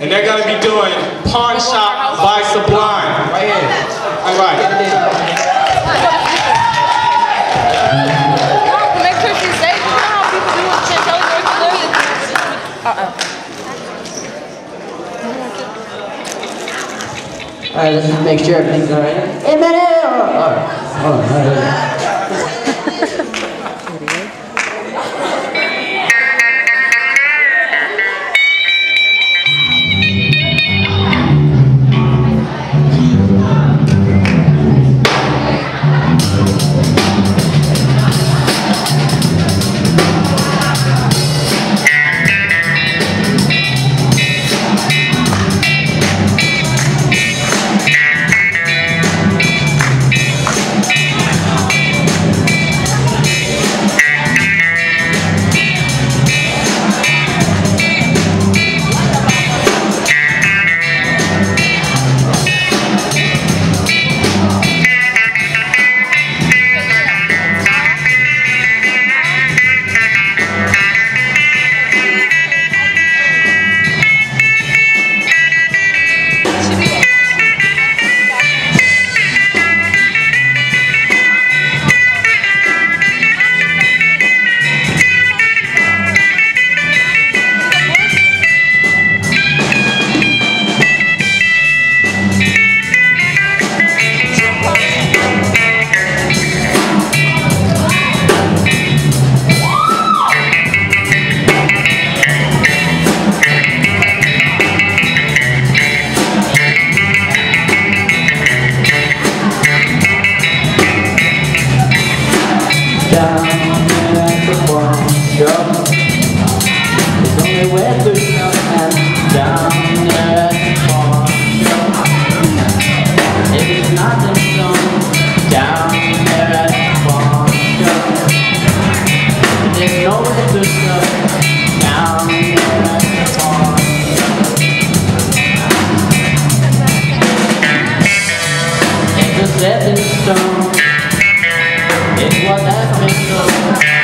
And they're going to be doing Pawn Shop by Sublime. Right here. All right. Make sure she's safe. You know how people do with chinchillas or clearly. Alright, let's just make sure everything's alright. Alright. Down at the pawn shop, there's only where to shop. And down at the pawn shop, if it's nothing strong. Down there at the pawn shop, there's nowhere to shop. Down there at the pawn shop, it's a set in stone. It's what has been done.